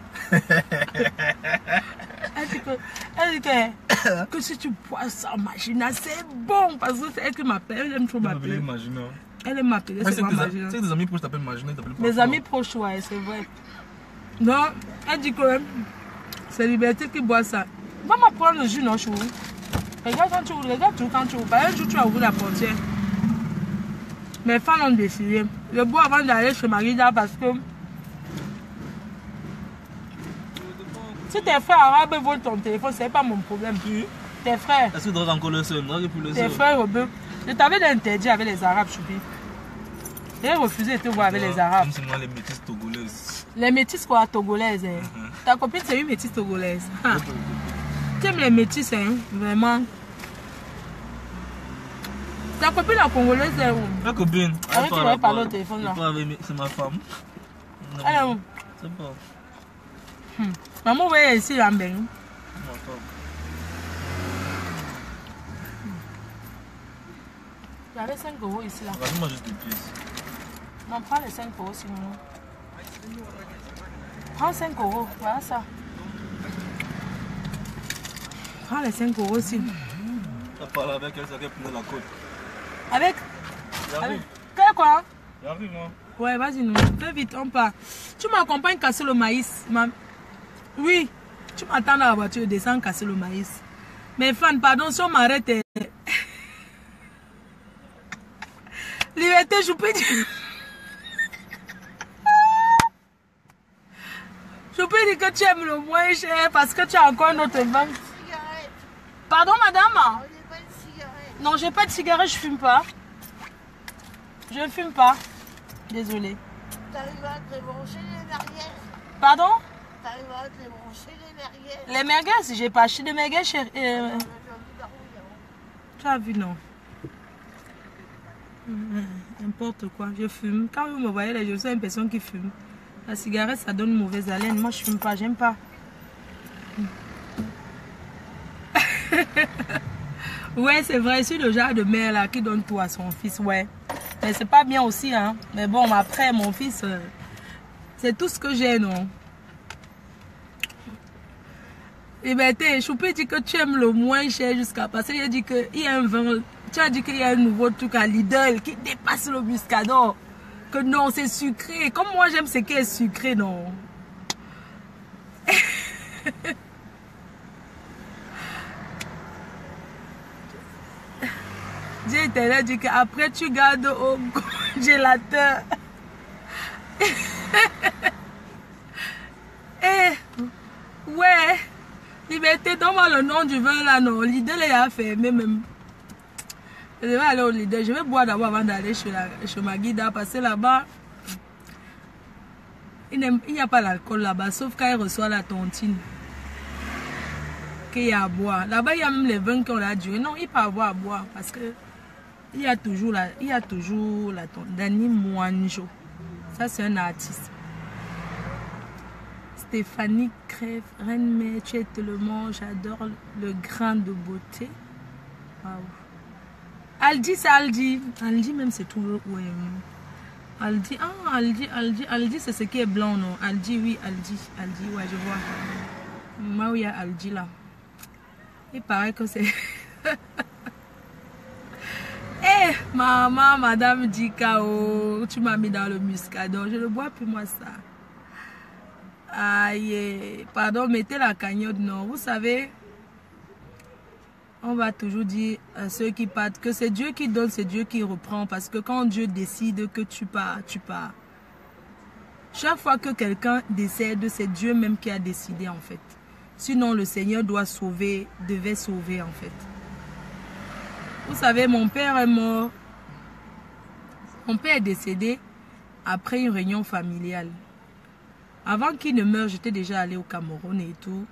Elle dit que, elle dit que, que si tu bois ça, Magina, c'est bon. Parce que c'est elle qui m'appelle. Elle aime trop m'appeler. Elle aime m'appeler. C'est que tes amis proches t'appellent Magina. Mes amis proches, ouais, c'est vrai. Non, elle dit que c'est Liberté qui boit ça. Va m'apprendre le jus, non, chou. Regarde quand tu ouvres, regarde tout quand tu ouvres. Un jour, tu as ouvert la portière. Mes fans ont décidé. Je bois avant d'aller chez Marida parce que si tes frères arabes volent ton téléphone, c'est pas mon problème. Oui. Tes frères. Est-ce que tu dois encore le seul? Tes frères, je t'avais interdit avec les Arabes, Choupi. J'ai refusé de te voir avec les Arabes. C'est moi les métisses togolaises. Les métisses quoi, togolaises. Hein? Uh-huh. Ta copine, c'est une métisse togolaise. Ah. Tu aimes les métisses, hein? Vraiment. Ta copine, la congolaise, c'est où? Ma copine. Avec qui va parler au téléphone là? C'est ma femme. Elle est où? C'est pas. Hmm. Maman, vous voyez ici, là, ben. J'avais cinq euros ici, là. Vas-y, moi, juste des pièces. Non, prends les cinq euros, sinon. Prends cinq euros, voilà ça. Prends les cinq euros aussi. Tu as parlé avec elle, ça vient prendre la côte. Avec? J'arrive. Quel quoi? J'arrive, moi. Ouais, vas-y, nous. Fais vite, on part. Tu m'accompagnes casser le maïs. Ma... Oui. Tu m'attends dans la voiture, descends casser le maïs. Mais Fan, pardon, si on m'arrête. Eh... Liberté, je peux dire. Je peux dire que tu aimes le moins cher parce que tu as encore notre vin. Pardon, madame? Non, j'ai pas de cigarette, je fume pas. Je ne fume pas. Désolée. T'arrives à te brancher les merguez? Pardon? T'arrives à te brancher les merguez? Les merguez, j'ai pas acheté de merguez, chérie. Euh... Tu as vu, non? N'importe quoi, je fume. Quand vous me voyez là, je suis une personne qui fume. La cigarette, ça donne une mauvaise haleine. Moi, je fume pas, j'aime pas. Ouais, c'est vrai, je suis le genre de mère là qui donne tout à son fils, ouais. Mais c'est pas bien aussi, hein. Mais bon, après, mon fils, euh, c'est tout ce que j'ai, non? Liberté, je peux dire que tu aimes le moins cher jusqu'à passer. Il a dit qu'il y a un vin. Tu as dit qu'il y a un nouveau truc à Lidl qui dépasse le Muscado. Que non, c'est sucré. Comme moi, j'aime ce qui est sucré, non? J'ai été dit qu'après, tu gardes au congélateur. Eh, ouais. Liberté, donne-moi le nom du vin là, non. Lidl est à fermer même. Je vais aller au Lidl. Je vais boire d'abord avant d'aller chez, chez Magida. Parce que là-bas, il n'y a pas l'alcool là-bas. Sauf quand il reçoit la tontine. Qu'il y a à boire. Là-bas, il y a même les vins qu'on a duré. Non, il peut avoir à boire. Parce que il y a toujours la, il y a toujours la tontine. Dani Mouanjo. Ça, c'est un artiste. Stéphanie Crève, Reine Mère, tu es tellement, j'adore le grain de beauté. Waouh. Aldi, c'est Aldi. Aldi, même, c'est tout. Ouais. Aldi, ah, Aldi, Aldi, Aldi, c'est ce qui est blanc, non? Aldi, oui, Aldi, Aldi, ouais, je vois. Moi, il y a Aldi là. Il paraît que c'est. Eh, maman, madame Dikao, tu m'as mis dans le Muscado. Je ne bois plus, moi, ça. Aïe, pardon, mettez la cagnotte, non. Vous savez, on va toujours dire à ceux qui partent que c'est Dieu qui donne, c'est Dieu qui reprend. Parce que quand Dieu décide que tu pars, tu pars. Chaque fois que quelqu'un décède, c'est Dieu même qui a décidé en fait. Sinon, le Seigneur doit sauver, devait sauver en fait. Vous savez, mon père est mort. Mon père est décédé après une réunion familiale. Avant qu'il ne meure, j'étais déjà allée au Cameroun et tout.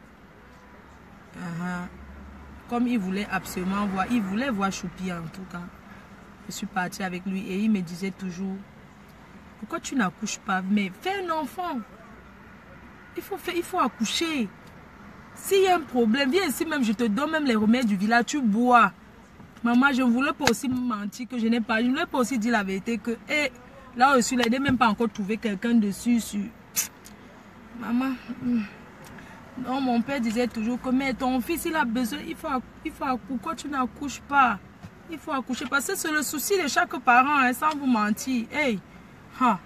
Uh-huh. Comme il voulait absolument voir, il voulait voir Choupi en tout cas. Je suis partie avec lui et il me disait toujours, pourquoi tu n'accouches pas? Mais fais un enfant. Il faut, faire, il faut accoucher. S'il y a un problème, viens ici même, je te donne même les remèdes du village, tu bois. Maman, je ne voulais pas aussi me mentir que je n'ai pas. Je ne voulais pas aussi dire la vérité que, hé, là où je suis là, je n'ai même pas encore trouvé quelqu'un dessus. Sur... Maman, non, mon père disait toujours que, mais ton fils, il a besoin, il faut, il faut accoucher. Pourquoi tu n'accouches pas? Il faut accoucher. Parce que c'est le souci de chaque parent, hein, sans vous mentir. Hey, ha.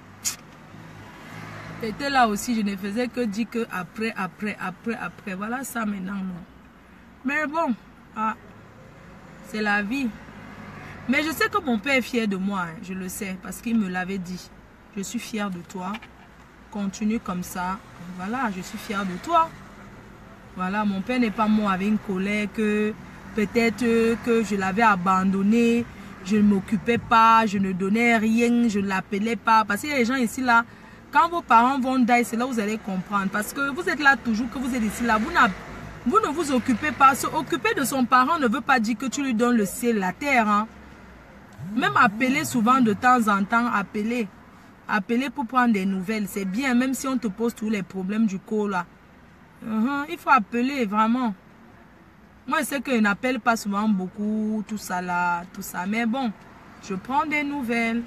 J'étais là aussi, je ne faisais que dire que après, après, après, après. Voilà ça maintenant. Non. Mais bon, ah, c'est la vie. Mais je sais que mon père est fier de moi, hein, je le sais, parce qu'il me l'avait dit. Je suis fier de toi. Continue comme ça. Voilà, je suis fier de toi. Voilà, mon père n'est pas mort avec une colère que peut-être que je l'avais abandonné, je ne m'occupais pas, je ne donnais rien, je ne l'appelais pas. Parce qu'il y a des gens ici là, quand vos parents vont dire, c'est là où vous allez comprendre. Parce que vous êtes là toujours, que vous êtes ici là, vous, vous ne vous occupez pas. Se occuper de son parent ne veut pas dire que tu lui donnes le ciel, la terre. Hein. Même appeler souvent de temps en temps, appeler. Appeler pour prendre des nouvelles, c'est bien, même si on te pose tous les problèmes du corps là. Uh-huh, il faut appeler vraiment. Moi je sais que je n'appelle pas souvent beaucoup, tout ça là, tout ça. Mais bon, je prends des nouvelles.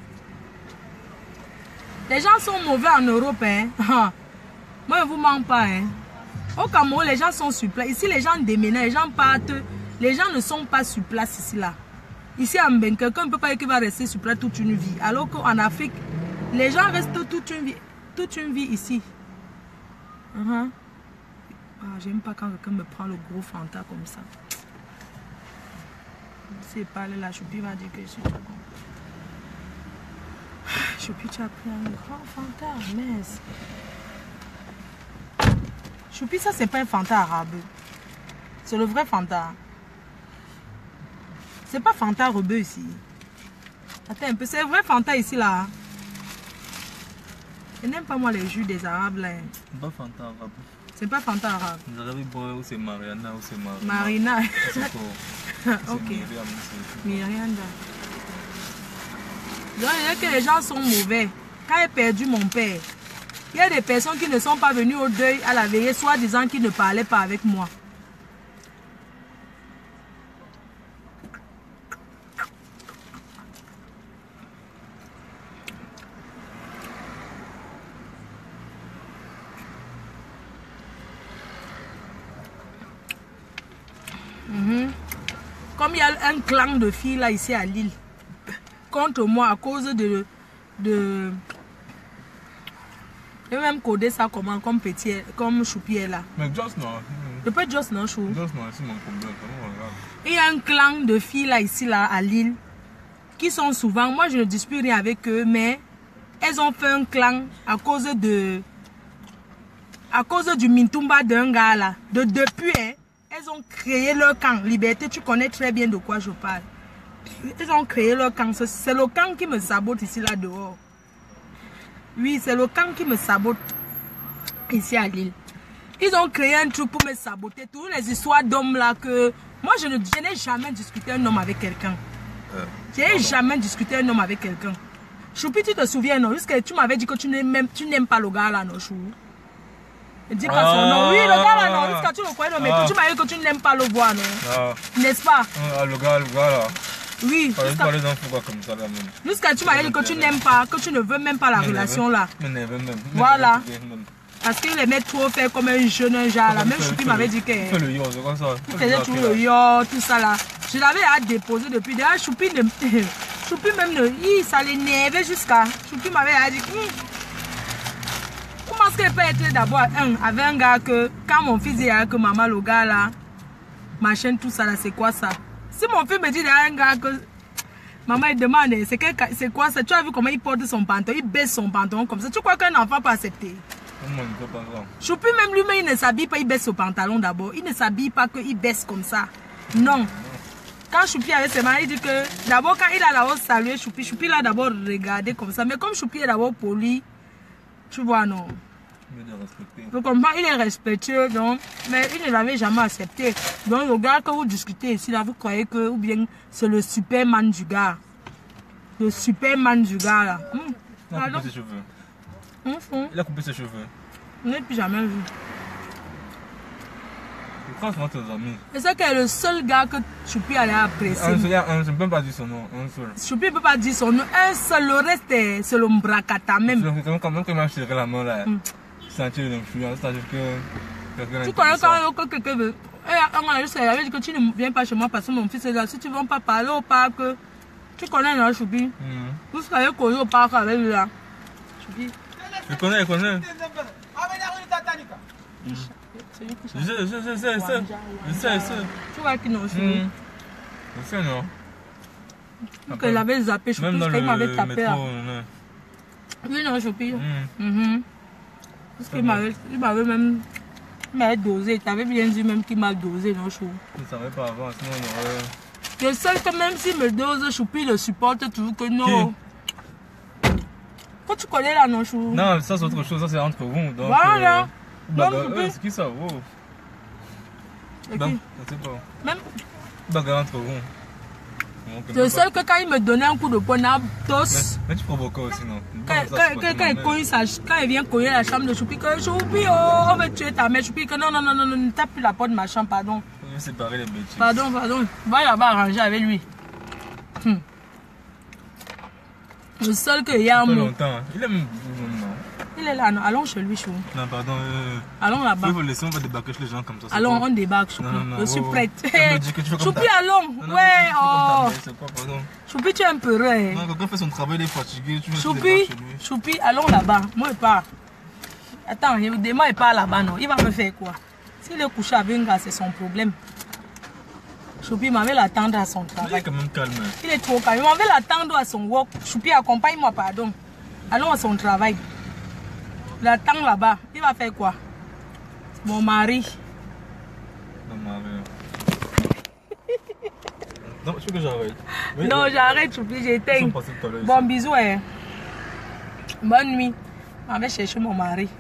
Les gens sont mauvais en Europe, hein. Moi je ne vous mens pas, hein. Au Cameroun, les gens sont sur place. Ici, les gens déménagent, les gens partent. Les gens ne sont pas sur place ici là. Ici à Mben, quelqu'un ne peut pas dire qu'il va rester sur place toute une vie. Alors qu'en Afrique, les gens restent toute une vie, toute une vie ici. Uh-huh. Ah, j'aime pas quand quelqu'un me prend le gros Fanta comme ça. C'est pas là, Choupi va dire que je suis trop bon. Choupi, tu as pris un grand Fanta, mais... Choupi, ça c'est pas un Fanta arabe. C'est le vrai Fanta. C'est pas Fanta rebeu ici. Attends un peu, c'est vrai Fanta ici là. Je n'aime pas moi les jus des arabes là. C'est pas Fanta arabe. C'est pas Fanta arabe. Vous avez boire ou c'est Mariana ou c'est Marina. Marina. Ok. Myriam. Donc il y a que les gens sont mauvais. Quand j'ai perdu mon père, il y a des personnes qui ne sont pas venues au deuil à la veillée, soit disant qu'ils ne parlaient pas avec moi. Mm-hmm. Comme il y a un clan de filles là ici à Lille contre moi à cause de de et même coder ça comment comme petit comme Choupi là. Mais just non. Je peux just non chou. Just non, c'est mon problème. Il y a un clan de filles là ici là à Lille qui sont souvent, moi je ne dispute rien avec eux, mais elles ont fait un clan à cause de à cause du Mintumba d'un gars là. De depuis hein. Elles ont créé leur camp. Liberté, tu connais très bien de quoi je parle. Elles ont créé leur camp. C'est le camp qui me sabote ici, là, dehors. Oui, c'est le camp qui me sabote ici à Lille. Ils ont créé un truc pour me saboter. Toutes les histoires d'hommes là que... Moi, je n'ai jamais discuté un homme avec quelqu'un. Euh, je n'ai jamais discuté un homme avec quelqu'un. Choupi, tu te souviens, non? Jusqu'à tu m'avais dit que tu n'aimes pas le gars là, non, Chou? Dis pas son nom. Oui, le gars là, non. Jusqu'à tu le croyais, non, mais ah. Tu m'as dit que tu n'aimes pas le voir, non. Ah. N'est-ce pas? Ah, le gars, le gars là. Oui. Jusqu'à tu m'as dit que tu n'aimes pas, que tu ne veux même pas la relation là. Voilà. Parce qu'il aimait trop faire comme un jeune, un genre là. Même Choupi m'avait dit que. Il fait le yo, c'est comme ça. Il faisait tout le yo, tout ça là. Je l'avais à déposer depuis. D'ailleurs, Choupi, Choupi même, ça l'énervait jusqu'à. Choupi m'avait dit. Comment est-ce qu'elle peut être d'abord un avec un gars que quand mon fils dit que maman le gars là, machin, tout ça là, c'est quoi ça? Si mon fils me dit derrière un gars que... Maman, il demande, c'est quoi ça? Tu as vu comment il porte son pantalon? Il baisse son pantalon comme ça. Tu crois qu'un enfant peut accepter? Choupi, même lui-même, il ne s'habille pas, il baisse son pantalon d'abord. Il ne s'habille pas qu'il baisse comme ça. Non. Quand Choupi avait ses mains, il dit que d'abord, quand il a d'abord salué Choupi, Choupi l'a d'abord regardé comme ça. Mais comme Choupi est d'abord poli, tu vois, non. Je comprends, il est respectueux, donc, mais il ne l'avait jamais accepté. Donc, le gars que vous discutez ici, là, vous croyez que, ou bien, c'est le Superman du gars. Le Superman du gars, là. Hum. Il a coupé ses cheveux. Hum, hum. Il a coupé ses cheveux. Je n'ai plus jamais vu. Franchement, tes amis. Et c'est que le seul gars que Choupi allait apprécier. Un seul, un, je ne peux même pas dire son nom. Un seul. Choupi ne peut pas dire son nom. Un seul, le reste, c'est le Mbrakata même. C'est quand même que m'a tiré la main là. Mm. C'est une influence, c'est-à-dire que. Tu connais quand quelqu'un veut. Et on a juste dit que tu ne viens pas chez moi parce que mon fils est là. Si tu ne veux pas parler au parc, tu connais là, Choupi. Vous savez qu'on est au parc avec lui là. Choupi. Je connais, je connais. Je sais, je sais, je sais, je sais, je sais, je sais. Tu vois qui non, Choupi. Je sais, non. Que il avait zappé, Choupi, parce qu'il m'avait tapé là. Oui, non, Choupi. Parce qu'il m'avait même dosé. Tu avais bien dit même qu'il m'a dosé, non, Chou. Je ne savais pas avant, sinon on aurait... Je sais que même s'il me dose, Choupi le supporte toujours que non. Quand tu connais là, non, Chou? Non, ça c'est autre chose, ça c'est entre vous. Donc, voilà. Euh, bagarre, euh, c'est qui ça? Oh. Donc, je sais pas. Même. Bagarre entre vous. Je sais que quand il me donnait un coup de poing, tos. Mais, mais tu provoques aussi, non? Quand, quand, quand, quand, il cogne sa, quand il vient cogner la chambre de Choupi, que Choupi, oh, on va tuer ta mère. Choupi, que non, non, non, non, ne tape plus la porte de ma chambre, pardon. On va séparer les bêtises. Pardon, pardon. Va là-bas arranger avec lui. Hum. Le seul qu'il y a un mot. Longtemps. Il est même. Il est là, non. Allons chez lui, Chou. Non, pardon. Euh... Allons là-bas. Vous laissez, on va débarquer chez les gens comme ça. Allons, on débarque, Choupi. Non, non, je suis oh, prête. Oh. Choupi, allons. Non, non, ouais, oh. C'est quoi, pardon? Choupi, tu es un peu vrai. Non, quelqu'un fait son travail, il est fatigué. Tu Choupi, Choupi, allons là-bas. Moi, il part. Attends, demain, il part là-bas, non. Il va me faire quoi? S'il est couché avec un gars, c'est son problème. Choupi m'avait l'attendre à son travail. Il est quand même calme. Il est trop calme. Il m'avait l'attendre à son work. Choupi, accompagne-moi, pardon. Allons à son travail. L'attend là-bas. Il va faire quoi? Mon mari. Mon mari. Non, tu veux que j'arrête? Oui, non, oui. j'arrête, Choupi, j'éteins. Bon, bisous. Hein. Bonne nuit. Je vais chercher mon mari.